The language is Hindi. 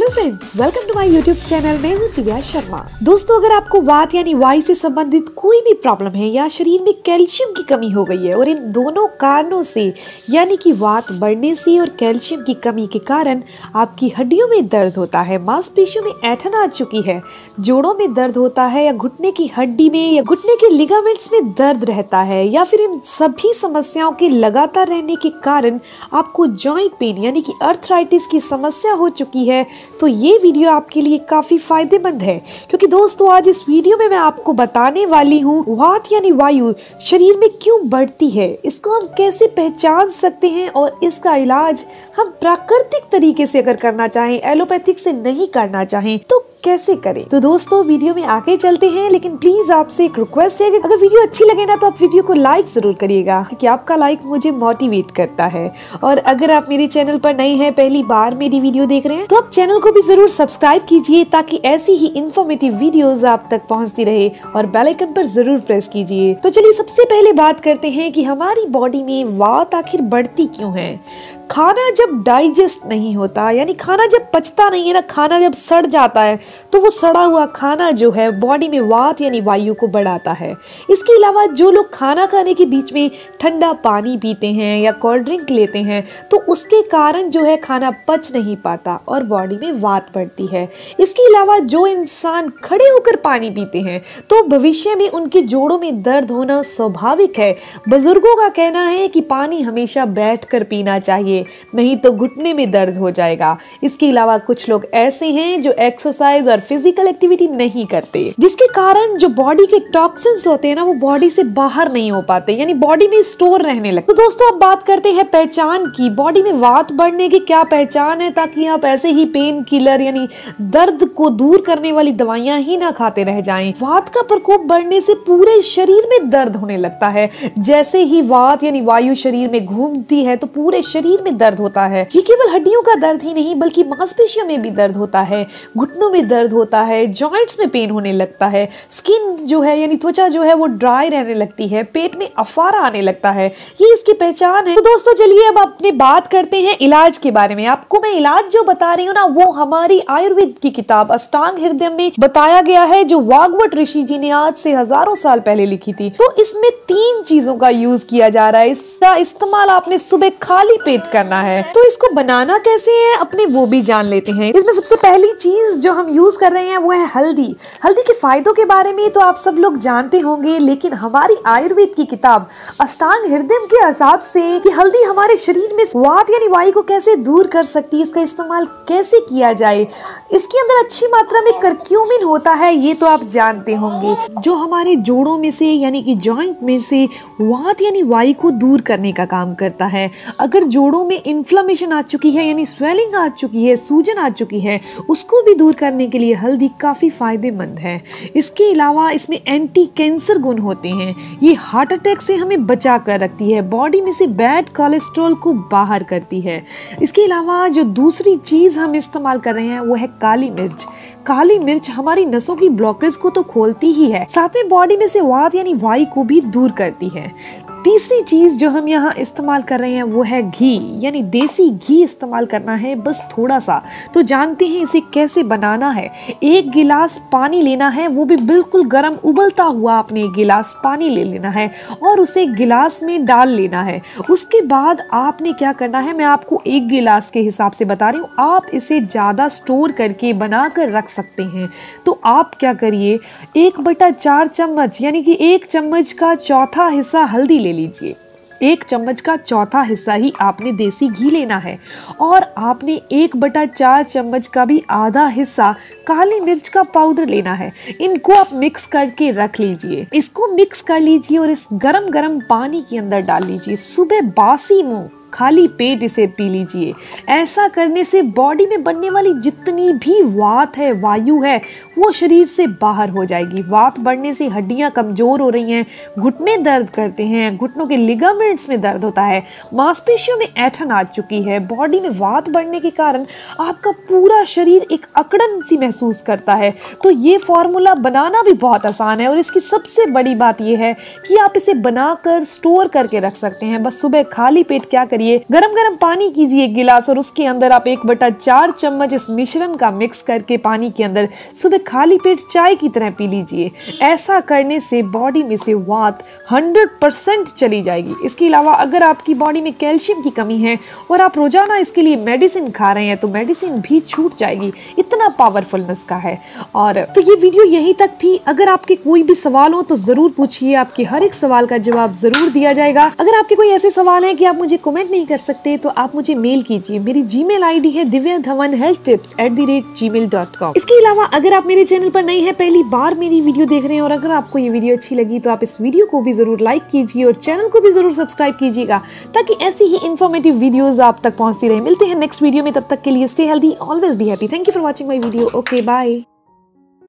Hello friends, welcome to my YouTube channel. मैं हूँ दिव्या शर्मा। दोस्तों, अगर आपको वात यानी वायु से संबंधित कोई भी प्रॉब्लम है या शरीर में कैल्शियम की कमी हो गई है और इन दोनों कारणों से यानी कि वात बढ़ने से और कैल्शियम की कमी के कारण आपकी हड्डियों में दर्द होता है, मांसपेशियों में ऐंठन आ चुकी है, जोड़ों में दर्द होता है या घुटने की हड्डी में या घुटने के लिगामेंट्स में दर्द रहता है या फिर इन सभी समस्याओं के लगातार रहने के कारण आपको जॉइंट पेन यानी कि अर्थराइटिस की समस्या हो चुकी है, तो ये वीडियो आपके लिए काफी फायदेमंद है। क्योंकि दोस्तों, आज इस वीडियो में मैं आपको बताने वाली हूँ वात यानी वायु शरीर में क्यों बढ़ती है, इसको हम कैसे पहचान सकते हैं और इसका इलाज हम प्राकृतिक तरीके से अगर करना चाहें, एलोपैथिक से नहीं करना चाहें तो कैसे करें। तो दोस्तों, वीडियो में आगे चलते हैं, लेकिन प्लीज आपसे एक रिक्वेस्ट है कि अगर वीडियो अच्छी लगे ना तो आप वीडियो को लाइक जरूर करिएगा, क्योंकि आपका लाइक मुझे मोटिवेट करता है। और अगर आप मेरे चैनल पर नए हैं, पहली बार मेरी वीडियो देख रहे हैं, तो आप चैनल को भी जरूर सब्सक्राइब कीजिए ताकि ऐसी ही इन्फॉर्मेटिव वीडियोस आप तक पहुंचती रहे, और बेल आइकन पर जरूर प्रेस कीजिए। तो चलिए सबसे पहले बात करते हैं कि हमारी बॉडी में वात आखिर बढ़ती क्यों है। खाना जब डाइजेस्ट नहीं होता, यानी खाना जब पचता नहीं है ना, खाना जब सड़ जाता है, तो वो सड़ा हुआ खाना जो है बॉडी में वात यानी वायु को बढ़ाता है। इसके अलावा जो लोग खाना खाने के बीच में ठंडा पानी पीते हैं या कोल्ड ड्रिंक लेते हैं, तो उसके कारण जो है खाना पच नहीं पाता और बॉडी में वात बढ़ती है। इसके अलावा जो इंसान खड़े होकर पानी पीते हैं, तो भविष्य में उनके जोड़ों में दर्द होना स्वाभाविक है। बुजुर्गों का कहना है कि पानी हमेशा बैठकर पीना चाहिए, नहीं तो घुटने में दर्द हो जाएगा। इसके अलावा कुछ लोग ऐसे हैं जो एक्सरसाइज और फिजिकल एक्टिविटी नहीं करते, जिसके कारण जो बॉडी के टॉक्सिन्स होते हैं ना, वो बॉडी से बाहर नहीं हो पाते, यानी बॉडी में स्टोर रहने लगते। तो दोस्तों, अब बात करते हैं पहचान की। बॉडी में वात बढ़ने की क्या पहचान है, ताकि आप ऐसे ही पेन किलर यानी दर्द को दूर करने वाली दवाइयां ही ना खाते रह जाएं। वात का प्रकोप बढ़ने से पूरे शरीर में दर्द होने लगता है। जैसे ही वात यानी वायु शरीर में घूमती है तो पूरे शरीर में दर्द होता है। ये केवल हड्डियों का दर्द ही नहीं, बल्कि मांसपेशियों में भी दर्द होता है, घुटनों में दर्द होता है, जॉइंट्स में पेन होने लगता है, स्किन जो है यानी त्वचा जो है वो ड्राई रहने लगती है, पेट में अफारा आने लगता है। ये इसकी पहचान है। तो दोस्तों, चलिए अब अपनी बात करते हैं इलाज के बारे में। आपको मैं इलाज जो बता रही हूँ ना, वो हमारी आयुर्वेद की किताब अष्टांग हृदय में बताया गया है, जो वाग्भट ऋषि जी ने आज से हजारों साल पहले लिखी थी। तो इसमें 3 चीजों का यूज किया जा रहा है। इसका इस्तेमाल आपने सुबह खाली पेट करना है। तो इसको बनाना कैसे है अपने वो भी जान लेते हैं। इसमें सबसे पहली चीज जो हम यूज कर रहे हैं वो है हल्दी। हल्दी के फायदों के बारे में तो आप सब लोग जानते होंगे, लेकिन हमारी आयुर्वेद की किताब अष्टांग हृदय के हिसाब से कि हल्दी हमारे शरीर में वात यानी वायु को कैसे दूर कर सकती है, इसका इस्तेमाल कैसे किया जाए। इसके अंदर अच्छी मात्रा में करक्यूमिन होता है, ये तो आप जानते होंगे, जो हमारे जोड़ों में से यानी कि जॉइंट में से वात यानी वायु को दूर करने का काम करता है। अगर जोड़ों में इन्फ्लेमेशन आ चुकी है यानी स्वेलिंग आ चुकी है, सूजन आ चुकी है, उसको भी दूर करने के लिए हल्दी काफी फायदेमंद है। इसके अलावा इसमें एंटी कैंसर गुण होते हैं। ये हार्ट अटैक से हमें बचा कर रखती है, बॉडी में से बैड कोलेस्ट्रॉल को बाहर करती है। इसके अलावा जो दूसरी चीज हम इस्तेमाल कर रहे हैं वो है काली मिर्च। काली मिर्च हमारी नसों की ब्लॉकेज को तो खोलती ही है, साथ में बॉडी में से वात यानी वायु को भी दूर करती है। तीसरी चीज जो हम यहाँ इस्तेमाल कर रहे हैं वो है घी, यानी देसी घी इस्तेमाल करना है, बस थोड़ा सा। तो जानते हैं इसे कैसे बनाना है। 1 गिलास पानी लेना है, वो भी बिल्कुल गर्म उबलता हुआ आपने 1 गिलास पानी ले लेना है और उसे गिलास में डाल लेना है। उसके बाद आपने क्या करना है, मैं आपको 1 गिलास के हिसाब से बता रही हूँ, आप इसे ज्यादा स्टोर करके बना कर रख सकते हैं। तो आप क्या करिए, 1/4 चम्मच यानी कि 1 चम्मच का चौथा हिस्सा हल्दी ले लीजिए। 1 चम्मच का चौथा हिस्सा ही आपने देसी घी लेना है, और आपने 1/4 चम्मच का भी आधा हिस्सा काली मिर्च का पाउडर लेना है। इनको आप मिक्स करके रख लीजिए। इसको मिक्स कर लीजिए और इस गरम गरम पानी के अंदर डाल लीजिए। सुबह बासी मुंह खाली पेट इसे पी लीजिए। ऐसा करने से बॉडी में बनने वाली जितनी भी वात है, वायु है, वो शरीर से बाहर हो जाएगी। वात बढ़ने से हड्डियां कमजोर हो रही हैं, घुटने दर्द करते हैं, घुटनों के लिगामेंट्स में दर्द होता है, मांसपेशियों में ऐंठन आ चुकी है। बॉडी में वात बढ़ने के कारण आपका पूरा शरीर एक अकड़न सी महसूस करता है। तो ये फॉर्मूला बनाना भी बहुत आसान है, और इसकी सबसे बड़ी बात यह है कि आप इसे बनाकर स्टोर करके रख सकते हैं। बस सुबह खाली पेट क्या करिए, गरम गरम पानी कीजिए 1 गिलास और उसके अंदर आप 1/4 चम्मच इस मिश्रण का मिक्स करके पानी के अंदर सुबह खाली पेट चाय की तरह पी लीजिए। ऐसा करने से बॉडी में से वात 100% चली जाएगी। इसके अलावा अगर आपकी बॉडी में कैल्शियम की कमी है और आप रोजाना इसके लिए मेडिसिन खा रहे हैं तो मेडिसिन भी छूट जाएगी, इतना पावरफुल नुस्खा है। और तो ये वीडियो यहीं तक थी। अगर आपके कोई भी सवाल हो तो जरूर पूछिए, आपके हर एक सवाल का जवाब जरूर दिया जाएगा। अगर आपके कोई ऐसे सवाल है कि आप मुझे कमेंट नहीं कर सकते तो आप मुझे मेल कीजिए। मेरी जीमेल आईडी है divyadhawanhealthtips@gmail.com। इसके अलावा अगर आप मेरे चैनल पर नए हैं, पहली बार मेरी वीडियो देख रहे हैं और अगर आपको ये वीडियो अच्छी लगी तो आप इस वीडियो को भी जरूर लाइक कीजिए और चैनल को भी जरूर सब्सक्राइब कीजिएगा ताकि ऐसी ही इंफॉर्मेटिव वीडियोस आप तक पहुंचती रहे। मिलते हैं नेक्स्ट वीडियो में, तब तक के लिए stay healthy, always be happy. Thank you for watching my video. Okay, bye.